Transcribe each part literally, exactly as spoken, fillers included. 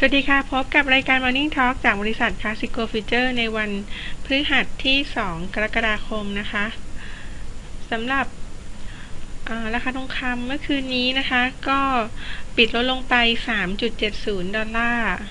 สวัสดีค่ะพบกับรายการ Morning Talk จากบริษัท Classico Future ในวันพฤหัสที่สองกรกฎาคมนะคะสำหรับราคาทองคำเมื่อคืนนี้นะคะก็ปิดลดลงไป สามจุดเจ็ดศูนย์ ดอลลาร์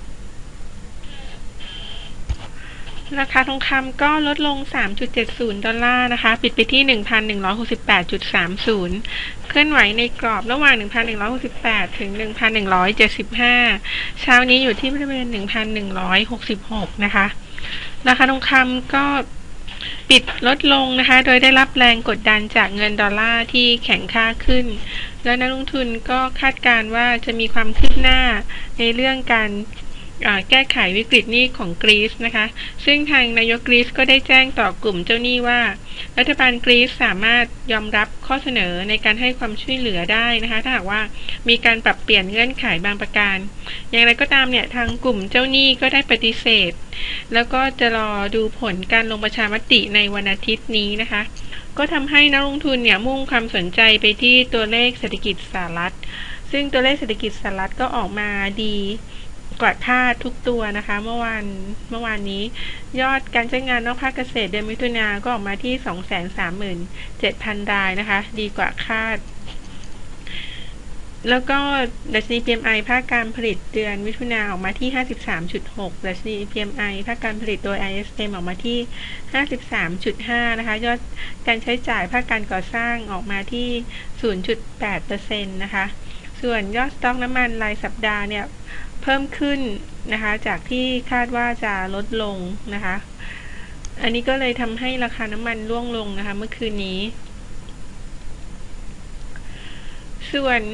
ราคาทองคำก็ลดลง สามจุดเจ็ดศูนย์ ดอลลาร์นะคะปิดไปที่ หนึ่งพันหนึ่งร้อยหกสิบแปดจุดสามศูนย์ เคลื่อนไหวในกรอบระหว่าง หนึ่งพันหนึ่งร้อยหกสิบแปด ถึง หนึ่งพันหนึ่งร้อยเจ็ดสิบห้า เช้านี้อยู่ที่บริเวณ หนึ่งพันหนึ่งร้อยหกสิบหก นะคะราคาทองคำก็ปิดลดลงนะคะโดยได้รับแรงกดดันจากเงินดอลลาร์ที่แข็งค่าขึ้นและนักลงทุนก็คาดการณ์ว่าจะมีความคืบหน้าในเรื่องการแก้ไขวิกฤตหนี้ของกรีซนะคะซึ่งทางนายกกรีซก็ได้แจ้งต่อกลุ่มเจ้าหนี้ว่ารัฐบาลกรีซสามารถยอมรับข้อเสนอในการให้ความช่วยเหลือได้นะคะถ้าหากว่ามีการปรับเปลี่ยนเงื่อนไขบางประการอย่างไรก็ตามเนี่ยทางกลุ่มเจ้าหนี้ก็ได้ปฏิเสธแล้วก็จะรอดูผลการลงประชามติในวันอาทิตย์นี้นะคะก็ทำให้นักลงทุนเนี่ยมุ่งความสนใจไปที่ตัวเลขเศรษฐกิจสหรัฐซึ่งตัวเลขเศรษฐกิจสหรัฐก็ออกมาดีกว่าคาดทุกตัวนะคะเมื่อวานเมื่อวานนี้ยอดการใช้งานนอกภาคเกษตรเดือนมิถุนายนก็ออกมาที่ สองแสนสามหมื่นเจ็ดพัน รายนะคะดีกว่าคาดแล้วก็ดัชนี พี เอ็ม ไอ ภาคการผลิตเดือนมิถุนายนออกมาที่ ห้าสิบสามจุดหก ดัชนี พี เอ็ม ไอ ภาคการผลิตโดย ไอ เอส เอ็ม ออกมาที่ ห้าสิบสามจุดห้า นะคะยอดการใช้จ่ายภาคการก่อสร้างออกมาที่ ศูนย์จุดแปดเปอร์เซ็นต์ นะคะส่วนยอดสต็อกน้ำมันรายสัปดาห์เนี่ยเพิ่มขึ้นนะคะจากที่คาดว่าจะลดลงนะคะอันนี้ก็เลยทำให้ราคาน้ำมันร่วงลงนะคะเมื่อคืนนี้ส่วน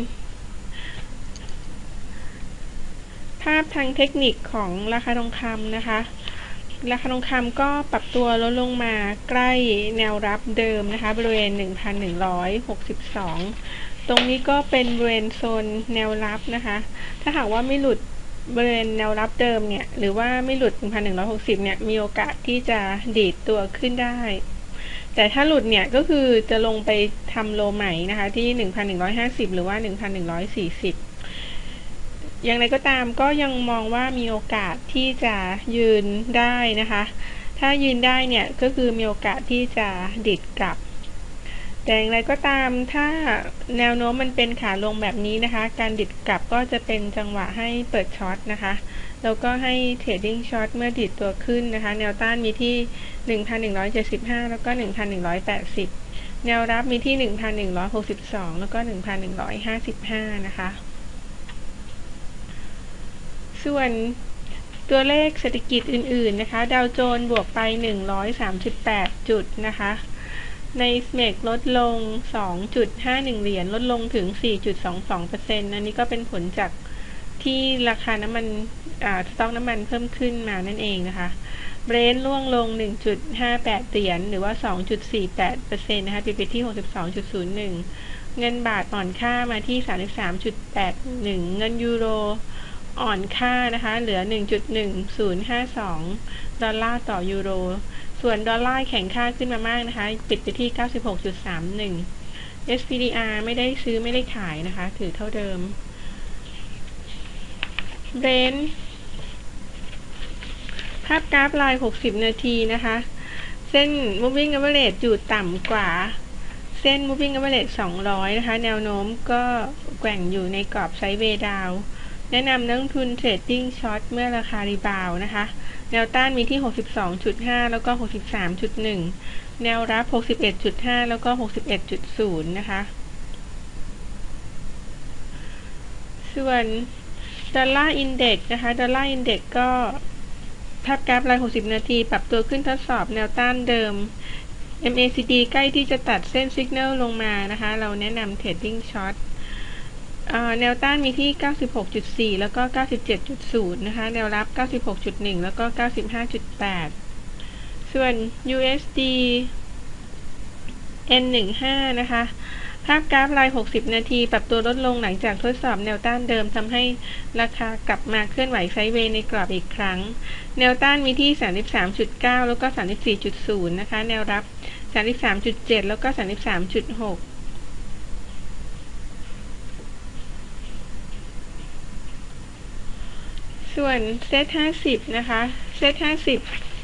ภาพทางเทคนิคของราคาทองคำนะคะราคาทองคำก็ปรับตัวลดลงมาใกล้แนวรับเดิมนะคะบริเวณ หนึ่งพันหนึ่งร้อยหกสิบสอง ตรงนี้ก็เป็นบริเวณโซนแนวรับนะคะถ้าหากว่าไม่หลุดบริเวณแนวรับเดิมเนี่ยหรือว่าไม่หลุด หนึ่งพันหนึ่งร้อยหกสิบ เนี่ยมีโอกาสที่จะดีดตัวขึ้นได้แต่ถ้าหลุดเนี่ยก็คือจะลงไปทำโลใหม่นะคะที่ หนึ่งพันหนึ่งร้อยห้าสิบ หรือว่า หนึ่งพันหนึ่งร้อยสี่สิบ อย่างไรก็ตามก็ยังมองว่ามีโอกาสที่จะยืนได้นะคะถ้ายืนได้เนี่ยก็คือมีโอกาสที่จะดิดกลับแต่อย่างไรก็ตามถ้าแนวโน้มมันเป็นขาลงแบบนี้นะคะการดิดกลับก็จะเป็นจังหวะให้เปิดช็อตนะคะแล้วก็ให้เทรดดิ้งช็อตเมื่อดิดตัวขึ้นนะคะแนวต้านมีที่ หนึ่งพันหนึ่งร้อยเจ็ดสิบห้า แล้วก็ หนึ่งพันหนึ่งร้อยแปดสิบ แนวรับมีที่ หนึ่งพันหนึ่งร้อยหกสิบสอง แล้วก็ หนึ่งพันหนึ่งร้อยห้าสิบห้า นะคะส่วนตัวเลขเศรษฐกิจอื่นๆนะคะดาวโจนส์บวกไปหนึ่งร้อยสามสิบแปดจุดนะคะใน เอส เอ็ม อี ลดลง สองจุดห้าหนึ่ง เหรียญลดลงถึง สี่จุดสองสองเปอร์เซ็นต์ อันนี้ก็เป็นผลจากที่ราคาน้ำมันอ่าสต็อกน้ำมันเพิ่มขึ้นมานั่นเองนะคะเบรนท์ร่วงลง หนึ่งจุดห้าแปด เหรียญหรือว่า สองจุดสี่แปดเปอร์เซ็นต์ นะคะปิดไปที่ หกสิบสองจุดศูนย์หนึ่ง เงินบาทอ่อนค่ามาที่ สามสิบสามจุดแปดหนึ่ง เงินยูโรอ่อนค่านะคะเหลือ หนึ่งจุดหนึ่งศูนย์ห้าสอง ดอลลาร์ต่อยูโรส่วนดอลลาร์แข็งค่าขึ้นมามากนะคะปิดไปที่ เก้าสิบหกจุดสามหนึ่ง เอส พี ดี อาร์ ไม่ได้ซื้อไม่ได้ขายนะคะถือเท่าเดิมเบรนท์ภาพกราฟรายหกสิบนาทีนะคะเส้น moving average อยู่ต่ำกว่าเส้น moving average สองร้อยนะคะแนวโน้มก็แกว่งอยู่ในกรอบไซด์เวย์ดาวน์แนะนำนักลงทุนเทรดดิ้งช็อตเมื่อราคารีบาวด์นะคะแนวต้านมีที่ หกสิบสองจุดห้า แล้วก็ หกสิบสามจุดหนึ่ง แนวรับ หกสิบเอ็ดจุดห้า แล้วก็ หกสิบเอ็ดจุดศูนย์ นะคะส่วนดอลลาร์อินเด็กซ์นะคะดอลลาร์อินเด็กซ์ก็ภาพกราฟรายหกสิบนาทีปรับตัวขึ้นทดสอบแนวต้านเดิม เอ็ม เอ ซี ดี ใกล้ที่จะตัดเส้นสัญญาณลงมานะคะเราแนะนำเทรดดิ้งช็อตแนวต้านมีที่ เก้าสิบหกจุดสี่ แล้วก็ เก้าสิบเจ็ดจุดศูนย์ นะคะแนวรับ เก้าสิบหกจุดหนึ่ง แล้วก็ เก้าสิบห้าจุดแปด ส่วน ยู เอส ดี เอ็น สิบห้า นะคะภาพกราฟรายหกสิบนาทีปรับตัวลดลงหลังจากทดสอบแนวต้านเดิมทำให้ราคากลับมาเคลื่อนไหวไซด์เวย์ในกรอบอีกครั้งแนวต้านมีที่ สามสิบสามจุดเก้า แล้วก็ สามสิบสี่จุดศูนย์ นะคะแนวรับ สามสิบสามจุดเจ็ด แล้วก็ สามสิบสามจุดหกส่วนเซตห้าสิบนะคะเซตห้าสิบ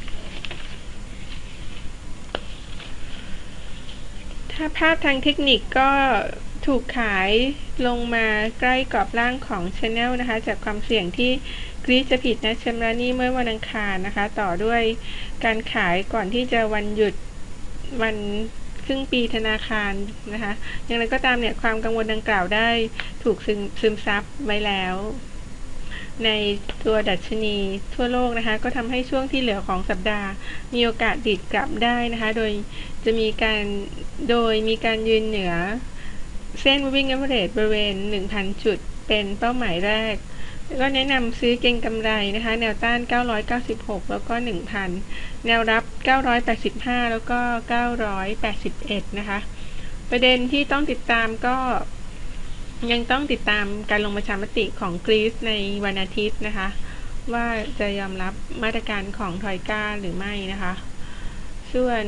ถ้าภาพทางเทคนิคก็ถูกขายลงมาใกล้กรอบล่างของ Channel นะคะจากความเสี่ยงที่กรีซจะผิดนัดชำระหนี้เมื่อวันอังคารนะคะต่อด้วยการขายก่อนที่จะวันหยุดวันครึ่งปีธนาคารนะคะอย่างไรก็ตามเนี่ยความกังวลดังกล่าวได้ถูกซึมซึมซับไว้แล้วในตัวดัชนีทั่วโลกนะคะก็ทำให้ช่วงที่เหลือของสัปดาห์มีโอกาสดิดกลับได้นะคะโดยจะมีการโดยมีการยืนเหนือเส้น Moving Average บริเวณ หนึ่งพัน จุดเป็นเป้าหมายแรกก็แนะนำซื้อเก็งกำไรนะคะแนวต้านเก้าร้อยเก้าสิบหกแล้วก็ หนึ่งพัน แนวรับเก้าร้อยแปดสิบห้าแล้วก็เก้าร้อยแปดสิบเอ็ดนะคะประเด็นที่ต้องติดตามก็ยังต้องติดตามการลงประชามติของกรีซในวันอาทิตย์นะคะว่าจะยอมรับมาตรการของทอยก้าหรือไม่นะคะส่วน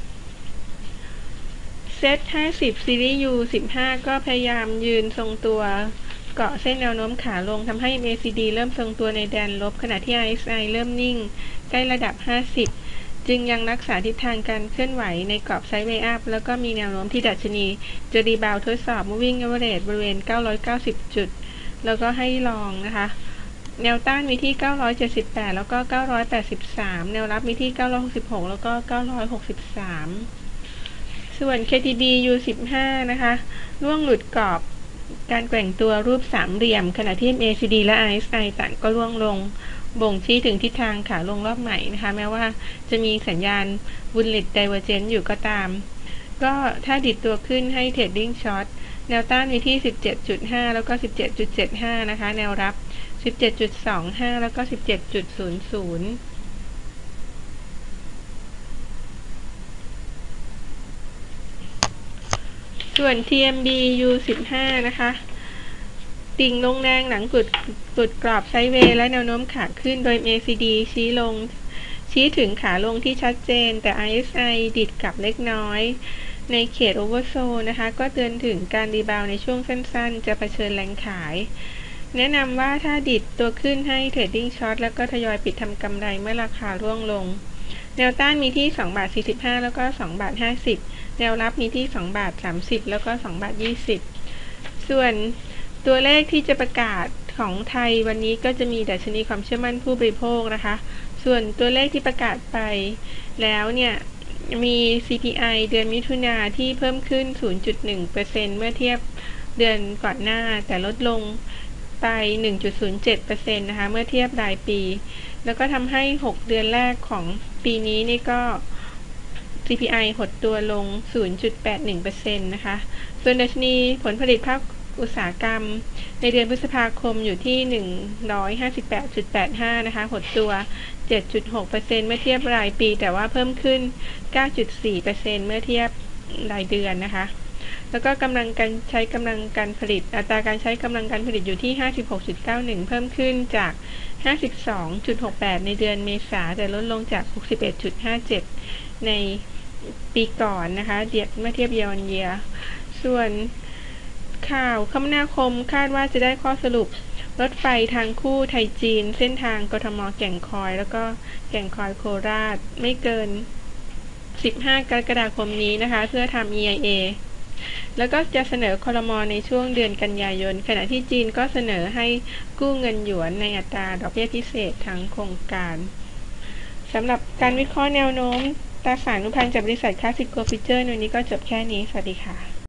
เซตห้าสิบซีรีส์ ยู สิบห้าก็พยายามยืนทรงตัวเกาะเส้นแนวโน้มขาลงทำให้ เอ็ม เอ ซี ดี เริ่มทรงตัวในแดนลบขณะที่ อาร์ เอส ไอ เริ่มนิ่งใกล้ระดับห้าสิบจึงยังรักษาทิศทางการเคลื่อนไหวในกรอบไซด์เวย์อัพแล้วก็มีแนวโน้มที่ดัชนีจะรีบาวด์ทดสอบ Moving Average บริเวณเก้าร้อยเก้าสิบจุดแล้วก็ให้ลองนะคะแนวต้านมีที่เก้าร้อยเจ็ดสิบแปดแล้วก็เก้าร้อยแปดสิบสามแนวรับมีที่เก้าร้อยหกสิบหกแล้วก็เก้าร้อยหกสิบสามส่วน เค ที บี ยู สิบห้า นะคะร่วงหลุดกรอบการแกว่งตัวรูปสามเหลี่ยมขณะที่ เอ็ม เอ ซี ดี และ อาร์ เอส ไอ ต่างก็ร่วงลงบ่งชี้ถึงทิศทางขาลงรอบใหม่นะคะแม้ว่าจะมีสัญญาณ Bullish Divergence อยู่ก็ตามก็ถ้าดิดตัวขึ้นให้ Trading Short แนวต้านมีที่ สิบเจ็ดจุดห้า แล้วก็ สิบเจ็ดจุดเจ็ดห้า นะคะแนวรับ สิบเจ็ดจุดสองห้า แล้วก็ สิบเจ็ดจุดศูนย์ศูนย์ส่วน ที เอ็ม บี ยู สิบห้า นะคะติ่งลงแรงหลังกดกดกรอบไซด์เวย์และแนวโน้มขาขึ้นโดย เอ็ม เอ ซี ดี ชี้ลงชี้ถึงขาลงที่ชัดเจนแต่ อาร์ เอส ไอ ดิดกลับเล็กน้อยในเขตโอเวอร์โซนนะคะก็เตือนถึงการรีบาวในช่วงสั้นๆจะเผชิญแรงขายแนะนำว่าถ้าดิดตัวขึ้นให้ Trading Short แล้วก็ทยอยปิดทำกำไรเมื่อราคาร่วงลงแนวต้านมีที่สองบาทสี่สิบห้าแล้วก็สองบาทห้าสิบแนวรับมีที่สองบาทสามสิบแล้วก็สองบาทยี่สิบส่วนตัวเลขที่จะประกาศของไทยวันนี้ก็จะมีดัชนีความเชื่อมั่นผู้บริโภคนะคะส่วนตัวเลขที่ประกาศไปแล้วเนี่ยมี ซี พี ไอ เดือนมิถุนาที่เพิ่มขึ้น ศูนย์จุดหนึ่งเปอร์เซ็นต์ เมื่อเทียบเดือนก่อนหน้าแต่ลดลงไป หนึ่งจุดศูนย์เจ็ดเปอร์เซ็นต์ นะคะเมื่อเทียบรายปีแล้วก็ทำให้หกเดือนแรกของปีนี้นี่ก็ ซี พี ไอ หดตัวลง ศูนย์จุดแปดหนึ่งเปอร์เซ็นต์ นะคะส่วนดัชนีผลผลิตภาคอุตสาหกรรมในเดือนพฤษภาคมอยู่ที่ หนึ่งร้อยห้าสิบแปดจุดแปดห้า นะคะหดตัว เจ็ดจุดหกเปอร์เซ็นต์ เมื่อเทียบรายปีแต่ว่าเพิ่มขึ้น เก้าจุดสี่เปอร์เซ็นต์ เมื่อเทียบรายเดือนนะคะแล้วก็กำลังการใช้กำลังการผลิตอัตราการใช้กำลังการผลิตอยู่ที่ ห้าสิบหกจุดเก้าหนึ่ง เพิ่มขึ้นจาก ห้าสิบสองจุดหกแปด ในเดือนเมษาแต่ลดลงจาก หกสิบเอ็ดจุดห้าเจ็ด ในปีก่อนนะคะเเมื่อเทียบ year on year ส่วนข่าวคมนาคมคาดว่าจะได้ข้อสรุปรถไฟทางคู่ไทยจีนเส้นทางกทม.แก่งคอยแล้วก็แก่งคอยโคราชไม่เกินสิบห้ากรกฎาคมนี้นะคะเพื่อทำ อี ไอ เอ แล้วก็จะเสนอครม.ในช่วงเดือนกันยายนขณะที่จีนก็เสนอให้กู้เงินหยวนในอัตราดอกเบี้ยพิเศษทั้งโครงการสำหรับการวิเคราะห์แนวโน้มตราสารอนุพันธ์จากบริษัทคลาสสิกโกลด์ฟิวเจอร์ในวันนี้ก็จบแค่นี้สวัสดีค่ะ